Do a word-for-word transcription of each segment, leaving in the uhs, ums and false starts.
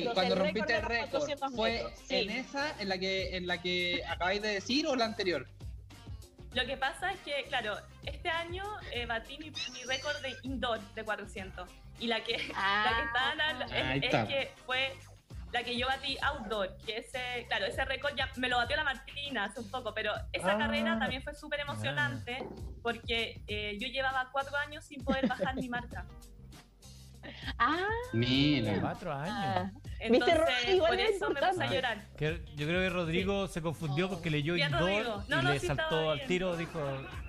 récord, cuando el rompiste el récord de los récord, cuatrocientos ¿fue metros, sí. en esa, en la que en la que acabáis de decir o la anterior? Lo que pasa es que, claro, este año eh, batí mi, mi récord de indoor de cuatrocientos. Y la que, Ah. la que está, la- Ahí es, está. es que fue la que yo batí outdoor, que ese, claro, ese récord ya me lo batió la Martina hace un poco, pero esa Ah. carrera también fue súper emocionante porque eh, yo llevaba cuatro años sin poder bajar mi marca. Ah, Mira. Cuatro años. ah. Entonces, Rodri? Igual por es eso me puse importante. a llorar. Que yo creo que Rodrigo se confundió porque leyó Bien, indoor Rodrigo. No, y no, le sí saltó estaba al bien. tiro, dijo...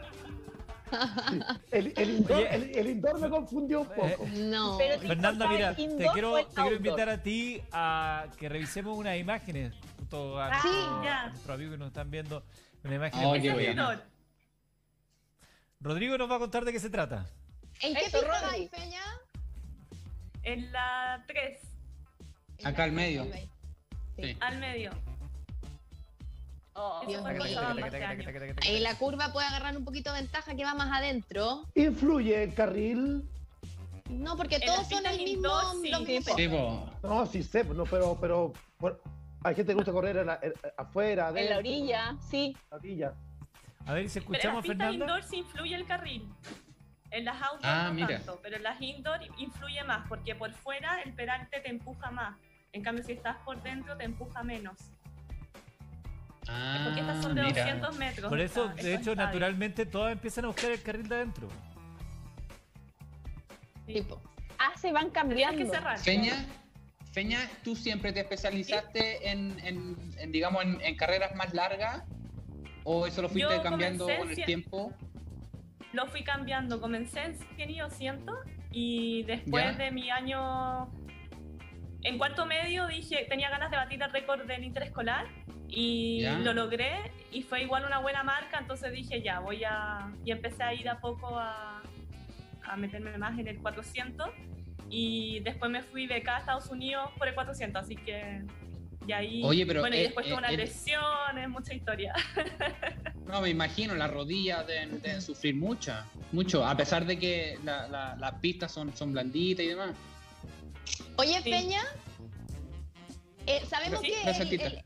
El, el, indoor, Oye. el, el indoor me confundió un poco. no. Pero ¿te Fernanda, importa mira, el te indoor quiero, o el te quiero outdoor? invitar a ti a que revisemos unas imágenes junto a Ah, nuestro- ya. a nuestros amigos que nos están viendo. Una imagen Oh, muy qué Ese es buena. bueno. indoor. Rodrigo nos va a contar de qué se trata. ¿En qué Eso, pista Rodri. vais, Feña? En la tres, Acá al medio. Sí. Sí. al medio. Oh, Eso fue Dios mío. Cochabamba este año. Ahí la curva puede agarrar un poquito de ventaja que va más adentro. ¿Influye el carril? No, porque En todos las son pistas el mismo, indoor, sí. los mismos Sí, Sí, pesos. po. No, sí sé, no, pero, pero bueno, hay gente que gusta correr en la- en- afuera, en la adentro, orilla, sí. en la orilla. A ver si Pero en escuchamos a las pistas Fernanda. indoor sí influye el carril. En las outdoor Ah, no mira. tanto, pero en las indoor influye más, porque por fuera el perante te empuja más. En cambio, si estás por dentro, te empuja menos. Ah, Porque estas son de mira. doscientos metros. Por eso, esta- de esta hecho, estadio. naturalmente todas empiezan a buscar el carril de adentro. Sí. Tipo. Ah, se van Tenías cambiando. que cerrar. Feña, Feña, ¿tú siempre te especializaste en, en, en, digamos, en, en carreras más largas? ¿O eso lo fuiste Yo cambiando comencé con el cien- tiempo? Lo fui cambiando. Comencé en cien y doscientos y después Ya. de mi año... En cuarto medio dije, tenía ganas de batir el récord del interescolar y Ya. lo logré y fue igual una buena marca, entonces dije ya, voy a... Y empecé a ir a poco a, a meterme más en el cuatrocientos y después me fui becada a Estados Unidos por el cuatrocientos, así que... Y ahí... Oye, pero, bueno, y eh, después tuve eh, unas eh, lesiones, mucha historia. No, me imagino, las rodillas deben, deben sufrir mucho, mucho, a pesar de que la- la- las pistas son, son blanditas y demás. Oye, Sí. Peña, eh, sabemos Sí, que gracias, el, Tita. el-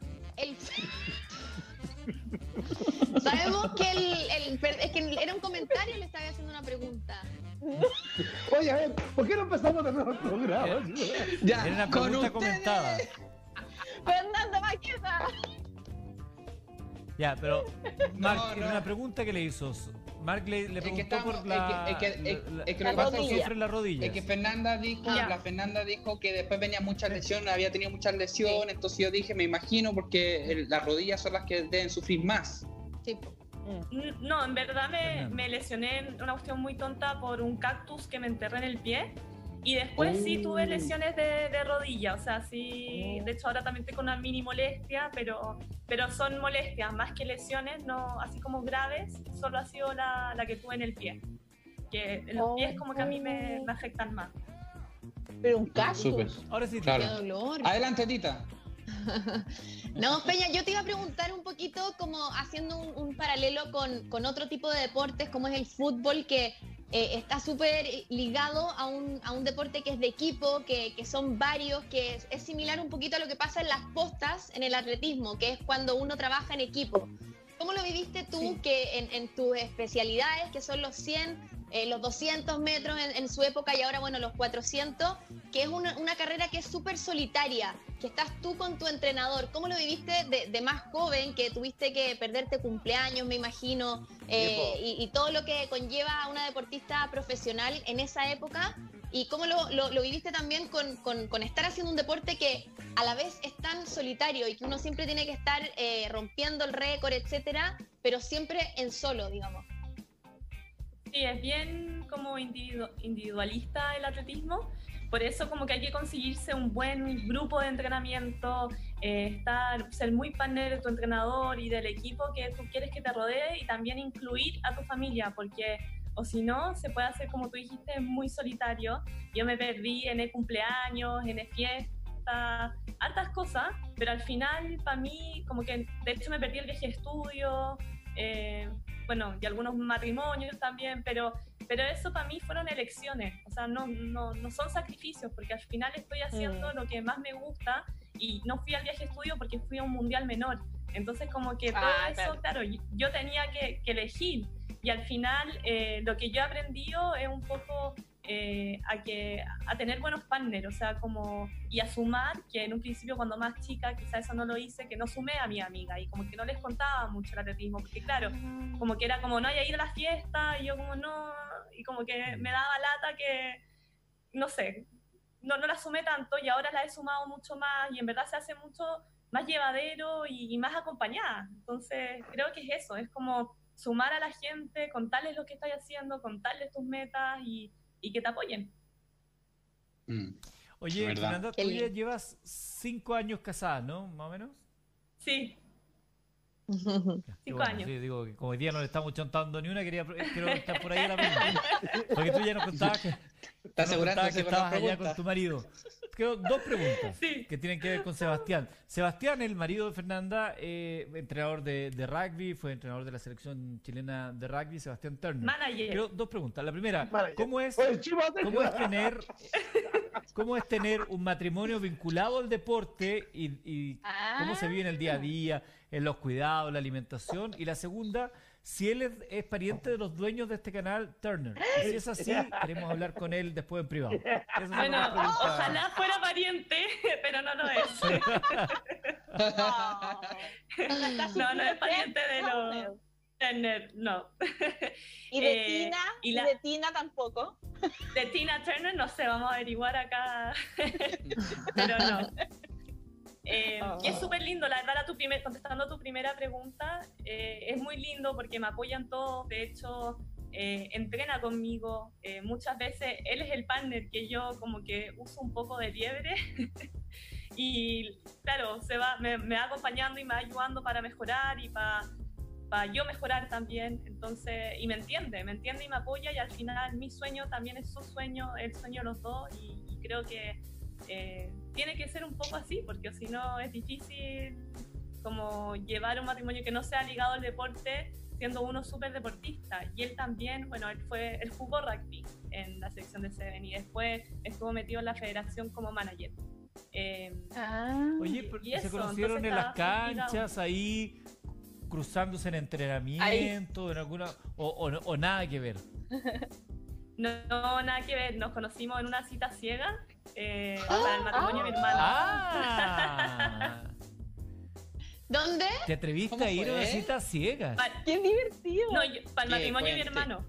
el- sabemos que el, el- per- es que era un comentario y le estaba haciendo una pregunta. Oye, a ver, ¿por qué no empezamos de nuevo el programa? Ya, Era una con pregunta ustedes. comentada. Fernanda Maqueta. Ya, pero Mark, No, no. una pregunta que le hizo. Mark le, le Es que preguntó estamos- por la, es que- es que- es- la- es que la- lo que la pasa es que- sufre en la rodilla. Es que Fernanda dijo, Ya. la Fernanda dijo que después venía muchas lesiones, había tenido muchas lesiones, entonces yo dije, me imagino, porque el- las rodillas son las que deben sufrir más. Tipo. N- No, en verdad me, Fernanda. me lesioné en una cuestión muy tonta por un cactus que me enterré en el pie. Y después sí Oh. tuve lesiones de, de rodilla. O sea, sí. De hecho, ahora también estoy con una mini molestia, pero, pero son molestias más que lesiones, no así como graves. Solo ha sido la, la que tuve en el pie. Que en los Oh. pies, como que a mí me, me afectan más. Pero un cactus. Súper. Ahora sí, Claro. Qué dolor. Adelante, Tita. No, Peña, yo te iba a preguntar un poquito como haciendo un, un paralelo con, con otro tipo de deportes como es el fútbol que eh, está súper ligado a un, a un deporte que es de equipo, que, que son varios, que es, es similar un poquito a lo que pasa en las postas en el atletismo, que es cuando uno trabaja en equipo. ¿Cómo lo viviste tú Sí. que en, en tus especialidades, que son los cien, eh, los doscientos metros en, en su época y ahora, bueno, los cuatrocientos, que es una, una carrera que es súper solitaria, que estás tú con tu entrenador? ¿Cómo lo viviste de, de más joven, que tuviste que perderte cumpleaños, me imagino, eh, y, y todo lo que conlleva a una deportista profesional en esa época? ¿Y cómo lo, lo- lo viviste también con, con- con estar haciendo un deporte que a la vez es tan solitario y que uno siempre tiene que estar eh, rompiendo el récord, etcétera, pero siempre en solo, digamos? Sí, es bien como individu- individualista el atletismo, por eso como que hay que conseguirse un buen grupo de entrenamiento, eh, estar, ser muy partner de tu entrenador y del equipo que tú quieres que te rodee y también incluir a tu familia, porque o si no, se puede hacer como tú dijiste, muy solitario. Yo me perdí en el cumpleaños, en el fiesta, hartas cosas, pero al final para mí como que de hecho me perdí el viaje de estudio, eh, bueno, y algunos matrimonios también, pero pero eso para mí fueron elecciones, o sea, no, no, no son sacrificios, porque al final estoy haciendo Mm. lo que más me gusta y no fui al viaje de estudio porque fui a un mundial menor. Entonces como que todo Ah, eso, claro, yo, yo tenía que, que elegir y al final eh, lo que yo he aprendido es un poco eh, a, que, a tener buenos partners, o sea, como y a sumar, que en un principio cuando más chica quizás eso no lo hice, que no sumé a mi amiga y como que no les contaba mucho el atletismo, porque claro, como que era como no hay a ir a la fiesta y yo como no, y como que me daba lata que, no sé, no, no la sumé tanto y ahora la he sumado mucho más y en verdad se hace mucho más llevadero y, y más acompañada. Entonces creo que es eso, es como sumar a la gente, contarles lo que estás haciendo, contarles tus metas y, y que te apoyen. Mm. Oye, ¿Verdad? Fernanda, Qué tú ya lindo. llevas cinco años casada, ¿no? Más o menos. Sí, Ya, qué Cinco bueno, años. Sí, digo, que como hoy día no le estamos chontando ni una, quería, quiero estar por ahí a la misma. Porque tú ya nos contabas que, ¿Está nos asegurando contabas que con la estabas allá pregunta? con tu marido. Quiero dos preguntas Sí. que tienen que ver con Sebastián. Sebastián, el marido de Fernanda, eh, entrenador de, de rugby, fue entrenador de la selección chilena de rugby, Sebastián Turner. manager. Quiero dos preguntas. La primera, Manager. ¿cómo es, Oye, Chivote, cómo es tener cómo es tener un matrimonio vinculado al deporte y, y Ah. cómo se vive en el día a día, en los cuidados, la alimentación? Y la segunda, si él es, es pariente de los dueños de este canal, Turner. Y si es así, queremos hablar con él después en privado. Esas son las Bueno, dos preguntas. ojalá fuera pariente, pero no lo es. No, no es pariente de los Turner, no. Y de Eh, Tina, y y, la- de Tina tampoco. De Tina Turner, no sé, vamos a averiguar acá, pero no. Eh, y es súper lindo, la verdad, a tu primer, contestando a tu primera pregunta, eh, es muy lindo porque me apoyan todos, de hecho, eh, entrena conmigo, eh, muchas veces él es el partner que yo como que uso un poco de liebre y claro, se va, me, me va acompañando y me va ayudando para mejorar y para para yo mejorar también, entonces, y me entiende, me entiende y me apoya y al final mi sueño también es su sueño, el sueño de los dos y, y creo que eh, tiene que ser un poco así, porque si no es difícil como llevar un matrimonio que no sea ligado al deporte siendo uno súper deportista y él también, bueno, él fue, él jugó rugby en la selección de Seven y después estuvo metido en la federación como manager. Eh, Ah. Oye, pero y ¿se eso, conocieron entonces en las estaba ligado. canchas, ahí, cruzándose en entrenamiento, en alguna o, o no- o nada que ver? No, no, nada que ver, nos conocimos en una cita ciega eh, para el matrimonio de mi hermano. ¡Ah! ¿Dónde? ¿Te atreviste ¿Cómo a ir a una fue? cita ciegas? Pa- ¡Qué divertido! no, yo- para el ¿Qué? matrimonio de mi Cuente. hermano.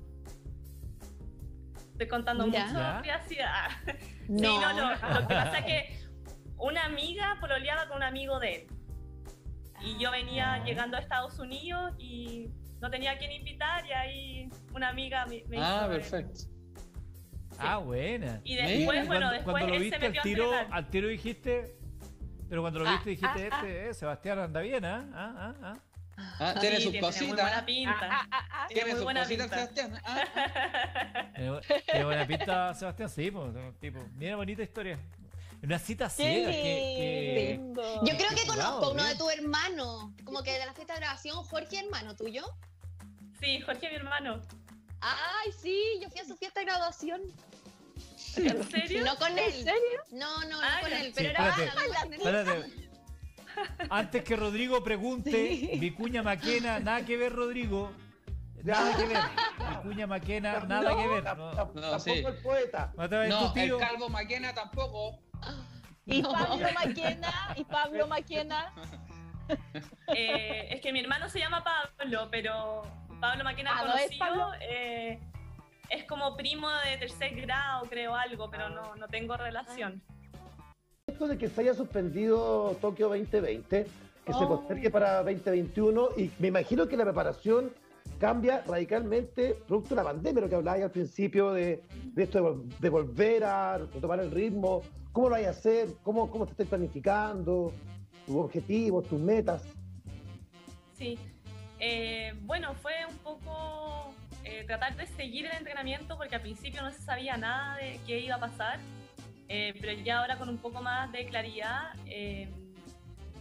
Estoy contando Mira. mucho ¿Ya? privacidad. No. Sí, no, no. Lo que pasa es que una amiga pololeaba con un amigo de él. Y yo venía Ya. llegando a Estados Unidos y no tenía a quién invitar y ahí una amiga me, me Ah, hizo de- perfecto. Ah, buena. Y Mira, después, Y bueno, cuando, después cuando lo él viste se al metió a tiro, entrenar. al tiro dijiste, pero cuando lo Ah, viste dijiste, ah, este, eh, Sebastián anda bien, ¿ah? Ah, ah, ah. Ah, Sí, tiene sus muy buena cositas. pinta. Ah, ah, ah, Tiene muy sus buena cositas, pinta. Sebastián. Ah, ah. Tiene bu- tiene buena pinta, Sebastián, sí, pues, tipo, mira, bonita historia. Una cita ciega, que, ¡Qué que- lindo! Yo creo que Cuidado, conozco a uno bien. de tus hermanos, como que de la fiesta de grabación, Jorge, hermano tuyo. Sí, Jorge, mi hermano. Ay, sí, yo fui a su fiesta de graduación. ¿En serio? No con ¿En él. serio? No, no, no Ah, con ya. él, Sí, pero era espérate. la misma Espérate. Antes que Rodrigo pregunte, Sí. Vicuña Maquena, nada que ver, Rodrigo. Nada que ver. Vicuña Maquena, nada que ver. No, Tamp- No, Tampoco sí. el poeta. no te vayas No, tu el tío. calvo Maquena tampoco. Y No. Pablo Maquena, y Pablo Maquena. Eh, es que mi hermano se llama Pablo, pero Pablo Maquena Ah, ¿no es conocido Pablo? eh, es como primo de tercer grado, creo, algo, pero no, no tengo relación. Esto de que se haya suspendido Tokio veinte veinte, que se Oh. postergue para veinte veintiuno, y me imagino que la preparación cambia radicalmente producto de la pandemia, lo que hablabas al principio de, de esto de, vol- de volver a retomar el ritmo. ¿Cómo lo vais a hacer? ¿Cómo, cómo te estás planificando? ¿Tus objetivos, tus metas? Sí. Eh, bueno, fue un poco eh, tratar de seguir el entrenamiento porque al principio no se sabía nada de qué iba a pasar, eh, pero ya ahora con un poco más de claridad, eh,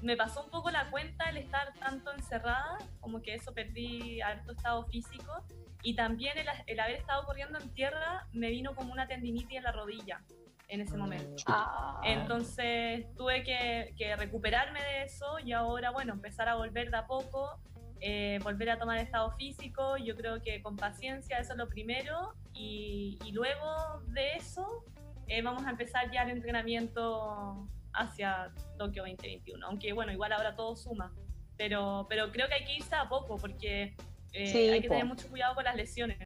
me pasó un poco la cuenta el estar tanto encerrada, como que eso perdí harto estado físico, y también el, el haber estado corriendo en tierra me vino como una tendinitis en la rodilla en ese momento. Ah. Entonces tuve que, que recuperarme de eso y ahora, bueno, empezar a volver de a poco, eh, volver a tomar estado físico. Yo creo que con paciencia eso es lo primero, y, y luego de eso eh, vamos a empezar ya el entrenamiento hacia Tokio veinte veintiuno, aunque bueno, igual ahora todo suma, pero, pero creo que hay que irse a poco porque eh, Sí, hay que po. tener mucho cuidado con las lesiones.